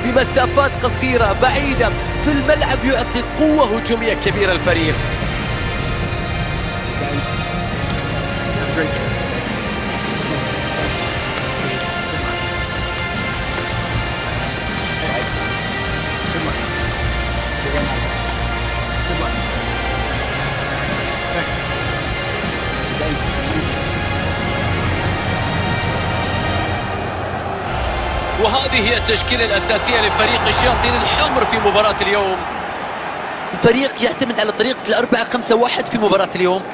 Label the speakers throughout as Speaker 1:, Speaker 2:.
Speaker 1: بمسافات قصيرة بعيدة في الملعب، يعطي قوة هجومية كبيرة للفريق.
Speaker 2: وهذه هي التشكيلة الأساسية لفريق الشياطين الحمر في مباراة اليوم.
Speaker 1: الفريق يعتمد على طريقة 4-5-1 في مباراة اليوم.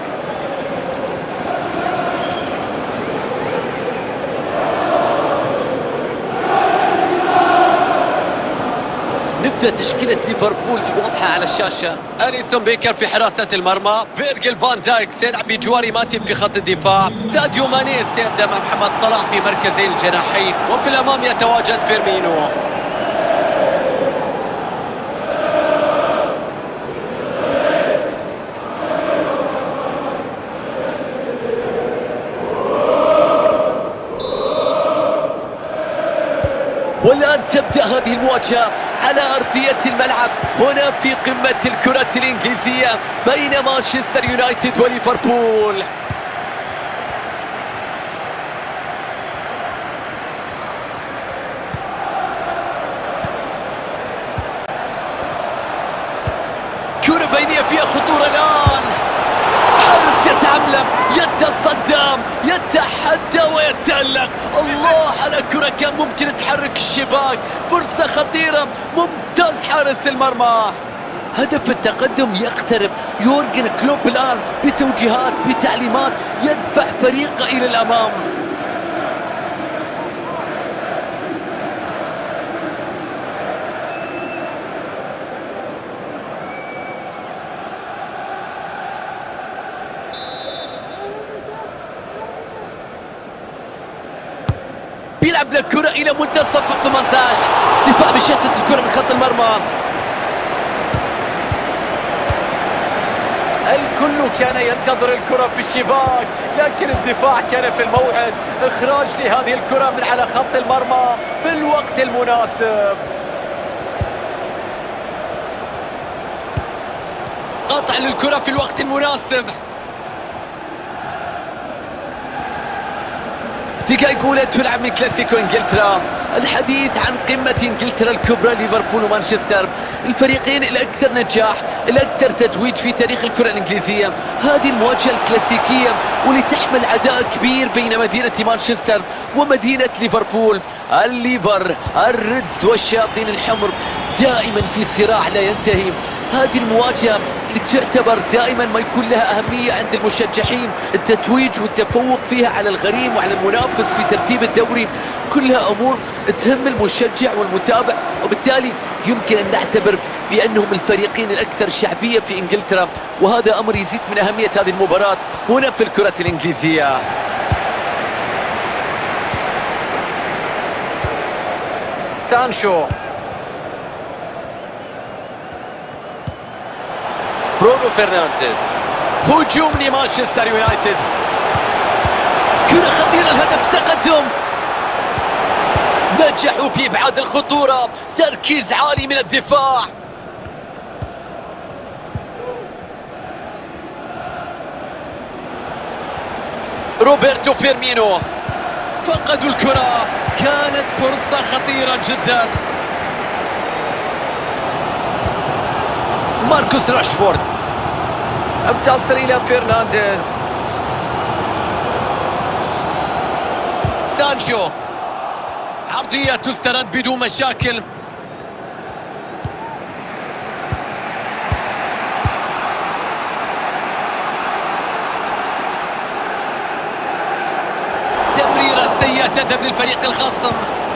Speaker 1: نبدأ تشكيلة ليفربول واضحة على الشاشة.
Speaker 2: أليسون بيكر في حراسة المرمى، فيرجيل فان دايك سيلعب بجوار ماتيب في خط الدفاع، ساديو ماني سيبدأ مع محمد صلاح في مركزي الجناحين، وفي الأمام يتواجد فيرمينو.
Speaker 1: والآن تبدأ هذه المواجهة على أرضية الملعب هنا في قمة الكرة الإنجليزية بين مانشستر يونايتد وليفربول. كرة بينية فيها خطورة الآن، حارس يتعملم، يتصدم، يتحدى ويتألق. الله على كرة كان ممكن تحرك الشباك، فرصة خطيرة، ممتاز حارس المرمى. هدف التقدم يقترب. يورجن كلوب الآن بتوجيهات بتعليمات يدفع فريقه إلى الأمام. بيلعب الكرة إلى منتصف ال 18، دفاع بشتت الكرة من خط المرمى. الكل كان ينتظر الكرة في الشباك، لكن الدفاع كان في الموعد. إخراج لهذه الكرة من على خط المرمى في الوقت المناسب.
Speaker 2: قطع للكرة في الوقت المناسب.
Speaker 1: دقائق أولى تلعب من كلاسيكو إنجلترا، الحديث عن قمة إنجلترا الكبرى ليفربول ومانشستر، الفريقين الأكثر نجاح، الأكثر تتويج في تاريخ الكرة الإنجليزية. هذه المواجهة الكلاسيكية واللي تحمل عداء كبير بين مدينة مانشستر ومدينة ليفربول. الليفر، الريدز والشياطين الحمر دائما في صراع لا ينتهي. هذه المواجهة اللي تعتبر دائما ما يكون لها أهمية عند المشجعين، التتويج والتفوق فيها على الغريم وعلى المنافس في ترتيب الدوري، كلها أمور تهم المشجع والمتابع، وبالتالي يمكن أن نعتبر بأنهم الفريقين الأكثر شعبية في إنجلترا، وهذا أمر يزيد من أهمية هذه المباراة هنا في الكرة الإنجليزية.
Speaker 2: سانشو،
Speaker 1: برونو فرنانديز، هجوم لمانشستر يونايتد، كرة خطيرة، الهدف تقدم. نجحوا في إبعاد الخطورة، تركيز عالي من الدفاع. روبرتو فيرمينو، فقدوا الكرة، كانت فرصة خطيرة جدا. ماركوس راشفورد، بتصل إلى فرنانديز. سانشو، عرضية تسترد بدون مشاكل. تمريرة سيئة تذهب للفريق الخصم.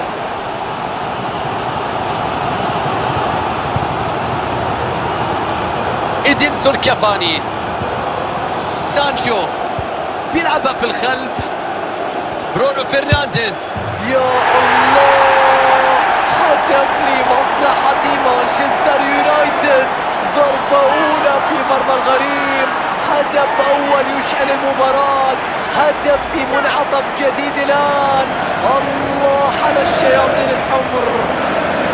Speaker 1: إدينسون كافاني، سانشو بيلعبها في الخلف. برونو فرنانديز، يا الله، هدف لمصلحة مانشستر يونايتد. ضربة أولى في مرمى الغريم، هدف أول يشعل المباراة، هدف بمنعطف جديد الآن. الله على الشياطين الحمر.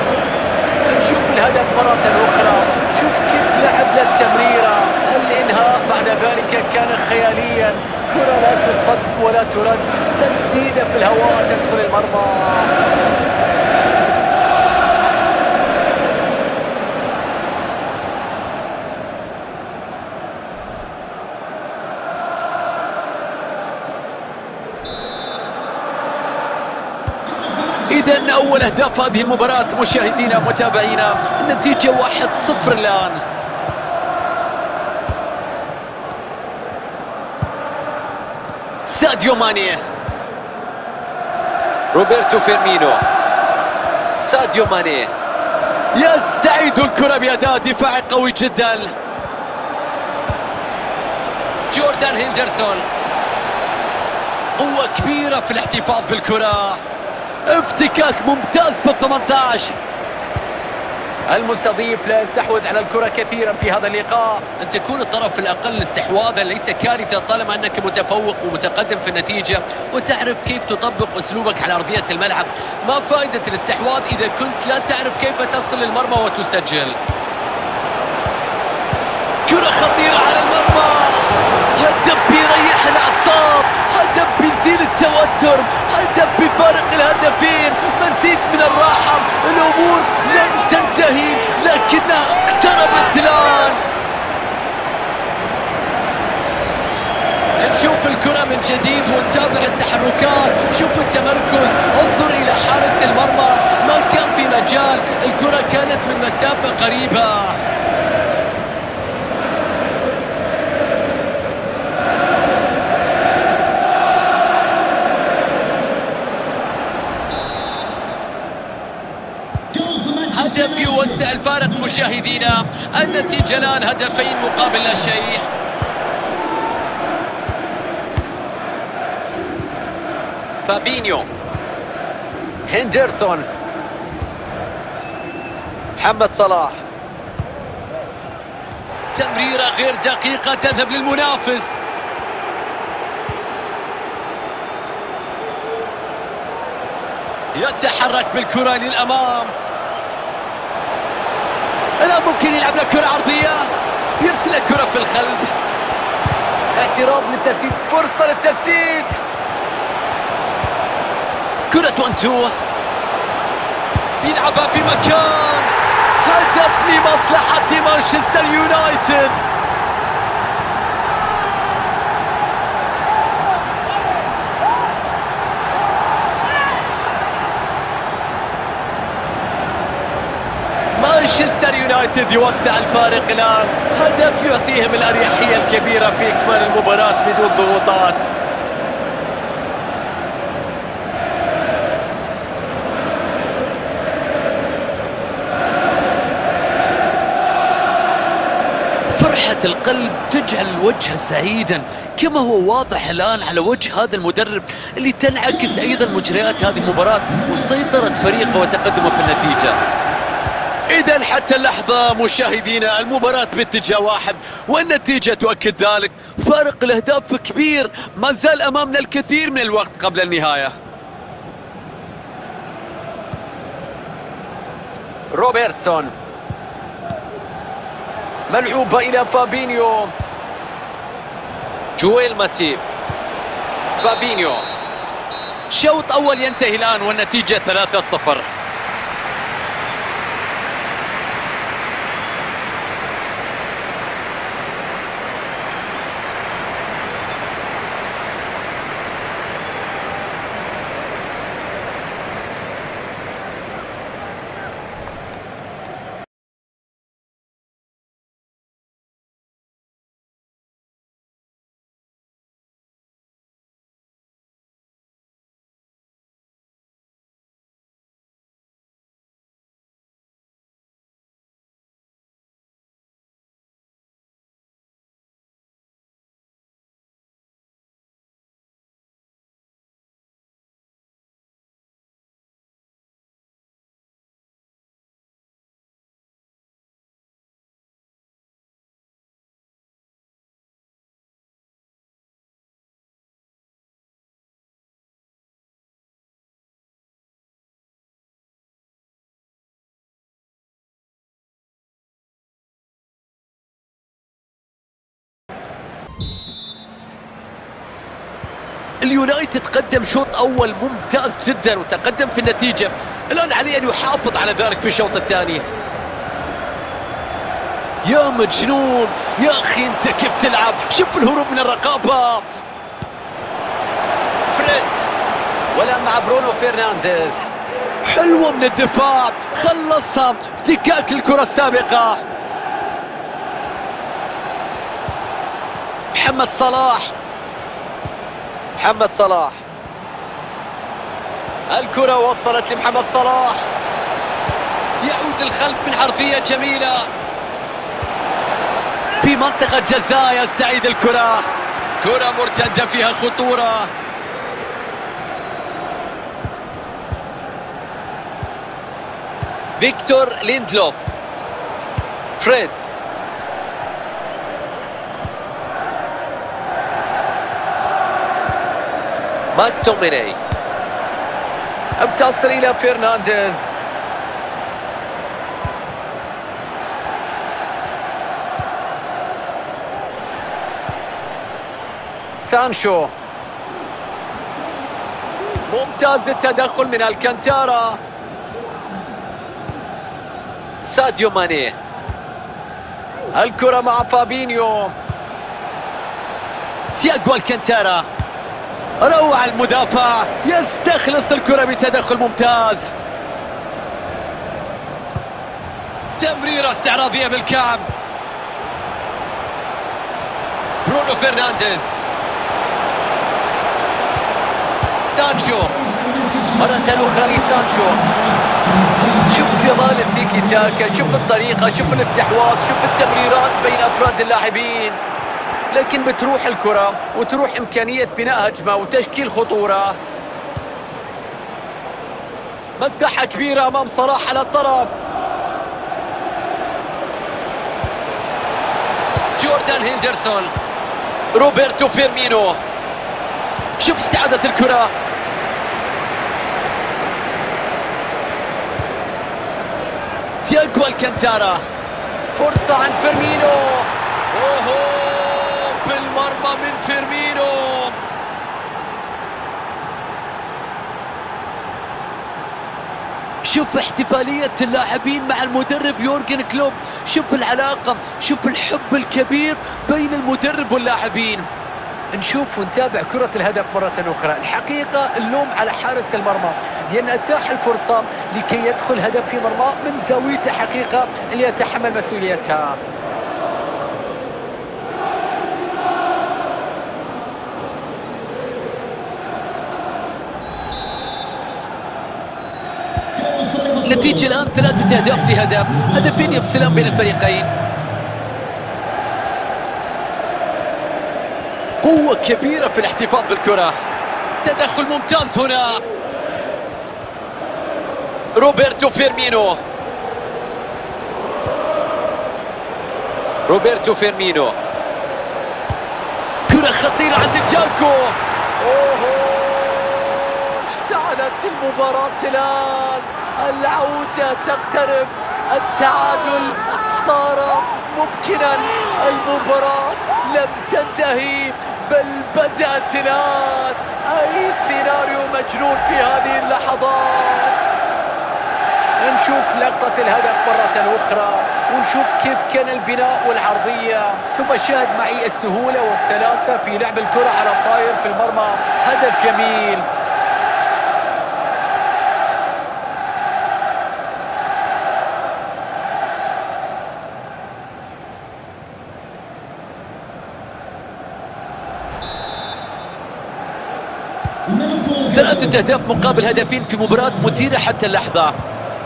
Speaker 1: وترد تسديدة في الهواء تدخل المرمى. إذن أول أهداف هذه المباراة مشاهدينا متابعينا، النتيجة 1-0 الآن. ساديو ماني، روبرتو فيرمينو، ساديو ماني يستعيد الكرة بأداء دفاعي قوي جدا. جوردان هندرسون، قوة كبيرة في الاحتفاظ بالكرة، افتكاك ممتاز في ال18. المستضيف لا يستحوذ على الكرة كثيرا في هذا اللقاء.
Speaker 2: أن تكون الطرف الأقل استحواذا ليس كارثة طالما أنك متفوق ومتقدم في النتيجة وتعرف كيف تطبق أسلوبك على أرضية الملعب. ما فائدة الاستحواذ إذا كنت لا تعرف كيف تصل للمرمى وتسجل.
Speaker 1: كرة خطيرة على المرمى، هدف بيريح الأعصاب، هدف بيزيل التوتر، هدف بفارق الهدفين، مزيد من الراحة. الأمور لم تنتهي لكنها اقتربت الآن.
Speaker 2: نشوف الكرة من جديد ونتابع التحركات، شوف التمركز، انظر إلى حارس المرمى، ما كان في مجال، الكرة كانت من مسافة قريبة. هدف يوسع الفارق مشاهدينا، النتيجة الآن 2 مقابل لا شيء.
Speaker 1: فابينيو، هندرسون، محمد صلاح،
Speaker 2: تمريرة غير دقيقة تذهب للمنافس. يتحرك بالكرة للأمام،
Speaker 1: الآن ممكن يلعب له كرة عرضية، يرسل الكرة في الخلف، اعتراض للتسديد، فرصة للتسديد، كرة 1-2،
Speaker 2: يلعبها في مكان،
Speaker 1: هدف لمصلحة مانشستر يونايتد. مانشستر يونايتد يوسع الفارق الآن، هدف يعطيهم الأريحية الكبيرة في إكمال المباراة بدون ضغوطات. فرحة القلب تجعل الوجه سعيدا كما هو واضح الآن على وجه هذا المدرب اللي تنعكس أيضا مجريات هذه المباراة وسيطرة فريقه وتقدمه في النتيجة. إذا حتى اللحظة مشاهدينا المباراة باتجاه واحد والنتيجة تؤكد ذلك، فارق الأهداف كبير، ما زال أمامنا الكثير من الوقت قبل النهاية. روبرتسون، ملعوبة إلى فابينيو،
Speaker 2: جويل ماتيب،
Speaker 1: فابينيو، شوط أول ينتهي الآن والنتيجة 3-0. اليونايتد قدم شوط أول ممتاز جدا وتقدم في النتيجة. الآن عليه أن يحافظ على ذلك في الشوط الثاني. يا مجنون يا أخي، أنت كيف تلعب؟ شوف الهروب من الرقابة.
Speaker 2: فريد
Speaker 1: ولا مع برونو فرنانديز. حلوة من الدفاع، خلصها افتكاك الكرة السابقة. محمد صلاح. محمد صلاح، الكرة وصلت لمحمد صلاح،
Speaker 2: يعود للخلف من عرضية جميلة
Speaker 1: في منطقة جزاء يستعيد الكرة.
Speaker 2: كرة مرتدة فيها خطورة.
Speaker 1: فيكتور ليندلوف. فريد ماكتوميني، بتصل إلى فرنانديز. سانشو، ممتاز التدخل من الكانتارا. ساديو ماني، الكرة مع فابينيو. تياغو الكانتارا، روعة المدافع، يستخلص الكرة بتدخل ممتاز.
Speaker 2: تمريرة استعراضية بالكعب. برونو فرنانديز. سانشو،
Speaker 1: مرة أخرى لسانشو. شوف جمال التيكي تاكا، شوف الطريقة، شوف الاستحواذ، شوف التمريرات بين أفراد اللاعبين، لكن بتروح الكرة وتروح إمكانية بناء هجمة وتشكيل خطورة. مساحة كبيرة أمام صلاح على الطرف.
Speaker 2: جوردان هندرسون.
Speaker 1: روبرتو فيرمينو، شوف استعادة الكرة. تياغو الكانتارا، فرصة عند فيرمينو.
Speaker 2: اوهو، في المرمى من فيرمينو.
Speaker 1: شوف احتفالية اللاعبين مع المدرب يورجن كلوب، شوف العلاقة، شوف الحب الكبير بين المدرب واللاعبين. نشوف ونتابع كرة الهدف مرة أخرى. الحقيقة اللوم على حارس المرمى، لأن أتاح الفرصة لكي يدخل هدف في مرمى من زاويته، حقيقة اللي يتحمل مسؤوليتها. النتيجة الآن 3 أهداف لهدف، هدفين يفصلان بين الفريقين. قوة كبيرة في الاحتفاظ بالكرة.
Speaker 2: تدخل ممتاز هنا.
Speaker 1: روبرتو فيرمينو. روبرتو فيرمينو، كرة خطيرة عند تياغو. اوه، اشتعلت المباراة الآن، العودة تقترب، التعادل صار ممكنا، المباراة لم تنتهي بل بدأت الآن. أي سيناريو مجنون في هذه اللحظات. نشوف لقطة الهدف مرة أخرى ونشوف كيف كان البناء والعرضية، ثم شاهد معي السهولة والسلاسة في لعب الكرة على الطاير في المرمى. هدف جميل. ثلاثة أهداف مقابل هدفين في مباراة مثيرة حتى اللحظة.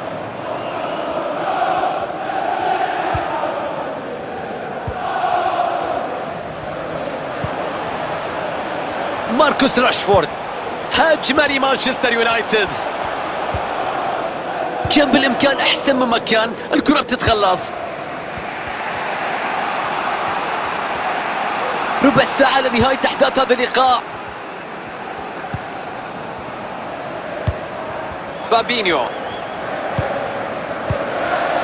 Speaker 1: ماركوس راشفورد، هجمة لمانشستر يونايتد. كان بالإمكان أحسن مما كان، الكرة بتتخلص. ربع ساعة لنهاية أحداث هذا اللقاء. فابينيو،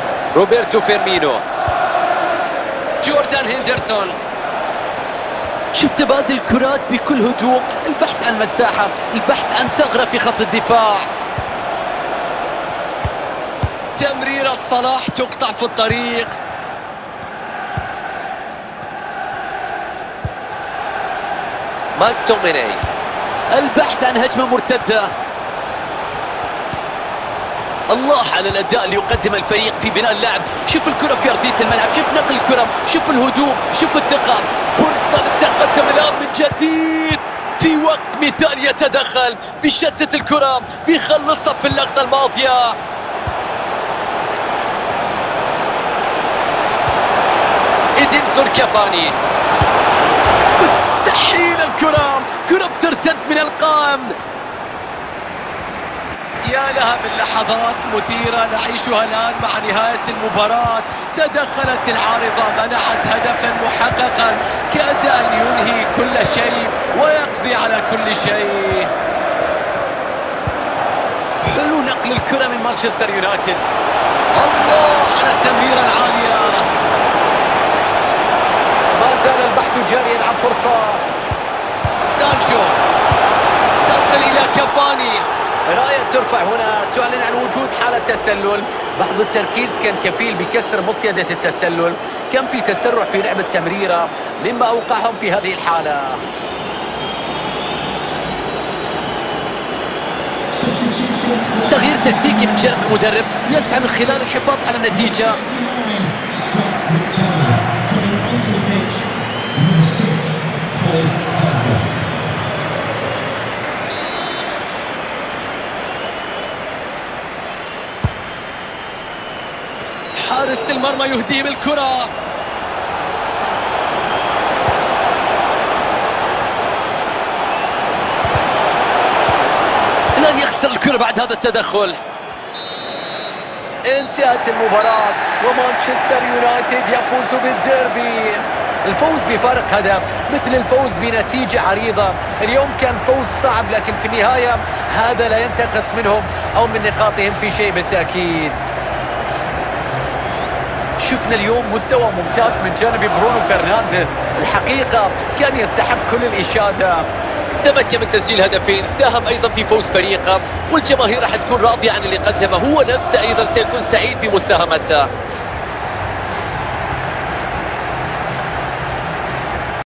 Speaker 1: روبرتو فيرمينو،
Speaker 2: جوردان هندرسون.
Speaker 1: شوف تبادل الكرات بكل هدوء، البحث عن مساحة، البحث عن ثغرة في خط الدفاع.
Speaker 2: تمريرة صلاح تقطع في الطريق. ماكتوميني،
Speaker 1: البحث عن هجمة مرتدة. الله على الأداء اللي يقدم الفريق في بناء اللعب. شوف الكرة في أرضية الملعب، شوف نقل الكرة، شوف الهدوء، شوف الثقة. فرصة للتقدم الآن من جديد في وقت مثالي، يتدخل بيشتت الكرة، بيخلصها في اللقطة الماضية.
Speaker 2: إدنسون كافاني،
Speaker 1: مستحيل الكرة، كرة بترتد من القائم.
Speaker 2: يا لها من لحظات مثيرة نعيشها الآن مع نهاية المباراة. تدخلت العارضة، منحت هدفا محققا، كاد أن ينهي كل شيء ويقضي على كل شيء.
Speaker 1: حلو نقل الكرة من مانشستر يونايتد.
Speaker 2: الله على التمريرة العالية.
Speaker 1: ما زال البحث جاريا عن فرصة.
Speaker 2: سانشو تصل إلى كافاني.
Speaker 1: راية ترفع هنا تعلن عن وجود حالة تسلل. بعض التركيز كان كفيل بكسر مصيدة التسلل، كان في تسرع في لعب التمريرة مما أوقعهم في هذه الحالة. تغيير تكتيكي من جانب المدرب يسعى من خلال الحفاظ على النتيجة.
Speaker 2: حارس المرمى يهدي بالكرة.
Speaker 1: لن يخسر الكرة بعد هذا التدخل. انتهت المباراة ومانشستر يونايتد يفوز بالديربي. الفوز بفارق هدف مثل الفوز بنتيجة عريضة. اليوم كان فوز صعب، لكن في النهاية هذا لا ينتقص منهم أو من نقاطهم في شيء بالتأكيد. شفنا اليوم مستوى ممتاز من جانب برونو فرنانديز، الحقيقة كان يستحق كل الإشادة.
Speaker 2: تمكن من تسجيل هدفين، ساهم أيضا في فوز فريقه، والجماهير راح تكون راضية عن اللي قدمه، هو نفسه أيضا سيكون سعيد بمساهمته.